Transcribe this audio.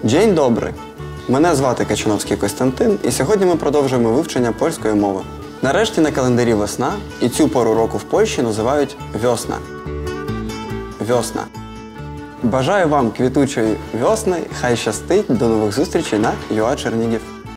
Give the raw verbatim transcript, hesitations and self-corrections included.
Dzień dobry! Мене звати Качановський Костянтин, і сьогодні ми продовжуємо вивчення польської мови. Нарешті на календарі весна, і цю пору року в Польщі називають вьосна. Вьосна. Бажаю вам квітучої вьосни, хай щастить, до нових зустрічей на ю а Чернігів.